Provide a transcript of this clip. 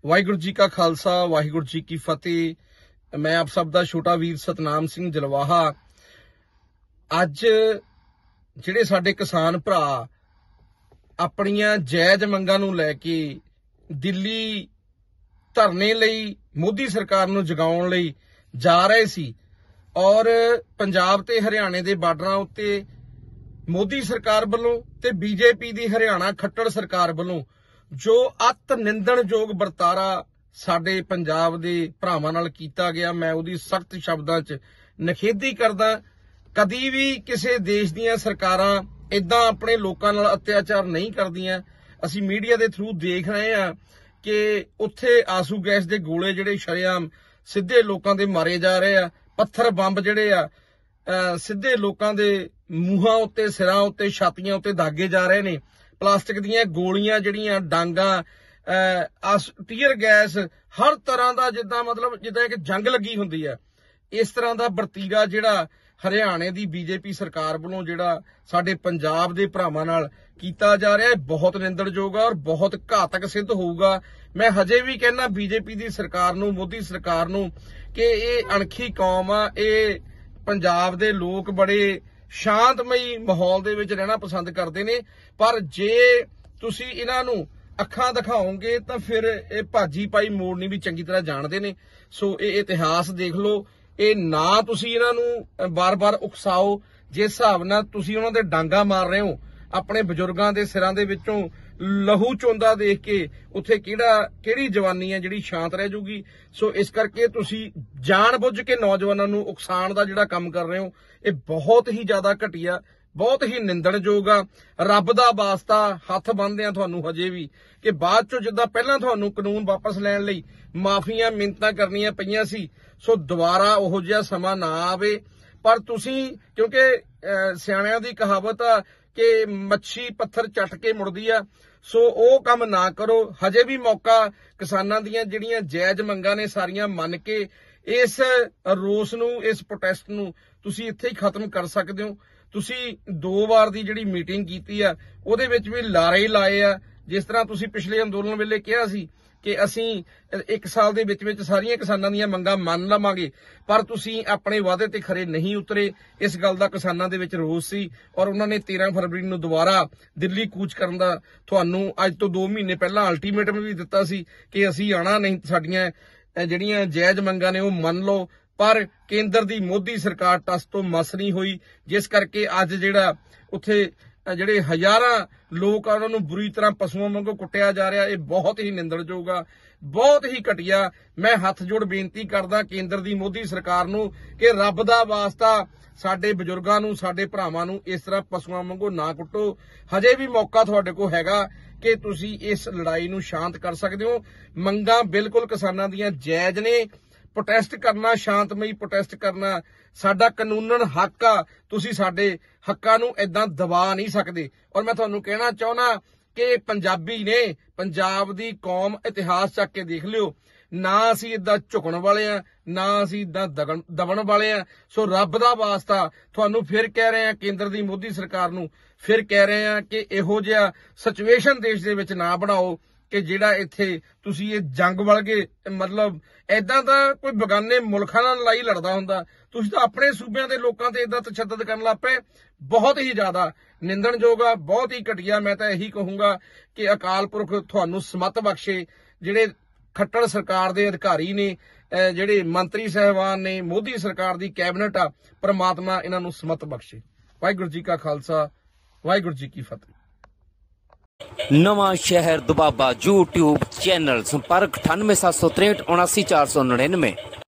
ਵਾਹਿਗੁਰੂ जी का खालसा वाहिगुरू जी की फतेह। मैं आप सब दा छोटा वीर सतनाम सिंह जलवाहा। अज जिहड़े साडे किसान भरा अपनियां जायज़ मंगां नूं लैके दिल्ली धरने लई मोदी सरकार नूं जगाउण लई जा रहे सी और पंजाब ते हरियाणे दे बार्डरां उत्ते मोदी सरकार वल्लों ते बीजेपी दी हरियाणा खट्टर सरकार वल्लों जो अत निंदणयोग वरतारा साडे पंजाब दे भरावां नाल कीता गया, मैं उहदी सख्त शब्दां च निखेधी करदा। कदी भी किसी देश दीयां सरकारां इदां अपने लोकां नाल अत्याचार नहीं करदियां। असीं मीडिया दे थ्रू देख रहे हां कि उत्थे आंसू गैस दे गोले जिहड़े शरेआम सिद्धे लोकां दे मारे जा रहे आ, पत्थर बंब जिहड़े आ सिद्धे लोकां दे मूहां उत्ते, सिरां उत्ते, छातियां उत्ते दागे जा रहे ने। प्लास्टिक दीयां गोलियां जिहड़ियां डांगां टीयर गैस हर तरह का जिद्दां मतलब जिद्दां कि जंग लगी हुंदी है, इस तरह का वरतीरा जिहड़ा हरियाणे दी बीजेपी सरकार वालों जिहड़ा साडे पंजाब दे भरावां नाल कीता जा रहा है बहुत निंदणयोग और बहुत घातक सिद्ध होऊगा। मैं हजे भी कहना बीजेपी दी सरकार नूं, मोदी सरकार नूं कि ये अणखी कौम आ, ये पंजाब दे लोग बड़े शांतमई माहौल दे विच रहना पसंद करते ने, पर जे तुसी इन्हां नूं अखां दिखाओगे तो फिर ये भाजी पाई मोड़नी भी चंगी तरह जानते ने। सो ये इतिहास देख लो, ये ना तुसी इन्हां नूं बार बार उकसाओ जिस हिसाब नाल तुसी उन्हां दे डांगा मार रहे हो, अपने बजुर्गां दे सिरां दे विचों लहू चोंदा देख के उत्थे किहड़ी जवानी है जिहड़ी शांत रह जूगी। सो इस करके तुसी जान बुझ के नौजवानों नूं उकसाण दा जिहड़ा काम कर रहे हो, ये बहुत ही ज्यादा घटिया, बहुत ही निंदणयोग आ। रब दा वास्ता हथ बन्नदे आ तुहानूं हजे भी कि बाद चों जिद्दां पहिलां तुहानूं कानून वापस लैण लई माफियां मिन्नतां करनियां पईयां सी, सो दुबारा ओहो जिहा समां ना आवे। पर तुसी क्योंकि सियाणिਆਂ दी कहावत आ कि मच्छी पत्थर चट के मुड़दी आ, सो ਉਹ ਕੰਮ ना करो। हजे भी मौका किसानां ਦੀਆਂ ਜਿਹੜੀਆਂ ਜਾਇਜ਼ ਮੰਗਾਂ ਨੇ ਸਾਰੀਆਂ ਮੰਨ ਕੇ ਇਸ ਰੋਸ ਨੂੰ, ਇਸ ਪ੍ਰੋਟੈਸਟ ਨੂੰ ਤੁਸੀਂ ਇੱਥੇ ਹੀ ਖਤਮ ਕਰ ਸਕਦੇ ਹੋ। ਤੁਸੀਂ 2 ਵਾਰ ਦੀ ਜਿਹੜੀ ਮੀਟਿੰਗ ਕੀਤੀ ਆ ਉਹਦੇ ਵਿੱਚ ਵੀ ਲਾਰੇ ਹੀ ਲਾਏ ਆ, ਜਿਸ ਤਰ੍ਹਾਂ ਤੁਸੀਂ ਪਿਛਲੇ ਅੰਦੋਲਨ ਵੇਲੇ ਕਿਹਾ ਸੀ कि असीं 1 साल दे विच सारियां किसानां दीयां मंगां मन लवांगे, पर तुसीं अपने वादे ते खरे नहीं उतरे। इस गल दा किसानां दे विच रोस सी और उन्हां ने 13 फरवरी नूं दुबारा दिल्ली कूच करन दा तुहानूं अज तो 2 महीने पहलां अल्टीमेटम भी दित्ता सी कि असीं आना नहीं, साडीआं जिहड़ियां जायज़ मंगां ने ओह मन लो। पर केंद्र दी मोदी सरकार टस तो मस नहीं हुई, जिस करके अज जिहड़ा उत्थे ਜਿਹੜੇ ਹਜ਼ਾਰਾਂ ਲੋਕ ਆ ਉਹਨਾਂ ਨੂੰ ਬੁਰੀ ਤਰ੍ਹਾਂ ਪਸ਼ੂਆਂ ਵਾਂਗੂ ਕੁੱਟਿਆ ਜਾ ਰਿਹਾ, ਇਹ ਬਹੁਤ ਹੀ ਨਿੰਦਣਯੋਗ ਆ, ਬਹੁਤ ਹੀ ਘਟੀਆ। ਮੈਂ ਹੱਥ ਜੋੜ ਬੇਨਤੀ ਕਰਦਾ ਕੇਂਦਰ ਦੀ ਮੋਦੀ ਸਰਕਾਰ ਨੂੰ ਕਿ ਰੱਬ ਦਾ ਵਾਸਤਾ ਸਾਡੇ ਬਜ਼ੁਰਗਾਂ ਨੂੰ, ਸਾਡੇ ਭਰਾਵਾਂ ਨੂੰ ਇਸ ਤਰ੍ਹਾਂ ਪਸ਼ੂਆਂ ਵਾਂਗੂ ਨਾ ਕੁੱਟੋ। ਹਜੇ ਵੀ ਮੌਕਾ ਤੁਹਾਡੇ ਕੋਲ ਹੈਗਾ ਕਿ ਤੁਸੀਂ ਇਸ ਲੜਾਈ ਨੂੰ ਸ਼ਾਂਤ ਕਰ ਸਕਦੇ ਹੋ। ਮੰਗਾਂ ਬਿਲਕੁਲ ਕਿਸਾਨਾਂ ਦੀਆਂ ਜਾਇਜ਼ ਨੇ, प्रोटेस्ट करना, शांतमई प्रोटेस्ट करना साडा कानूनन हक आ। तुसी साडे हक्कां नूं इदां दबा नहीं सकदे। और मैं तुहानूं कहना चाहुंदा कि पंजाबी ने, पंजाब दी कौम इतिहास चक के देख लिओ, ना असीं इदां झुकण वाले आ, ना असीं इदां दबण वाले आ। सो रब दा वास्ता तुहानूं फिर कह रहे हैं, केंद्र दी मोदी सरकार नूं फिर कह रहे हैं कि इहो जिहा सिचुएशन देश दे विच ना बनाओ कि जिहड़ा इत्थे तुसीं ये जंग वलगे, मतलब इदां दा कोई बगाने मुल्कां नाल लड़ाई लड़दा हुंदा, तुसीं तां अपने सूबिਆਂ ਦੇ ਲੋਕਾਂ ਤੇ इदां तशद्दद ਕਰਨ ਲੱਗ ਪਏ। बहुत ही ज्यादा निंदणयोग आ, बहुत ही घटिया। मैं तां यही कहूंगा कि अकाल पुरख तुहानूं समत बख्शे, जिहड़े खट्टर सरकार दे अधिकारी ने, जिहड़े मंत्री साहिबान ने, मोदी सरकार दी कैबिनेट आ, परमात्मा इन्हां नूं समत बख्शे। वाहिगुरू जी का खालसा, वाहिगुरू जी की फतेह। नवां शहर दुबाबा यूट्यूब चैनल संपर्क 98 763 79 499।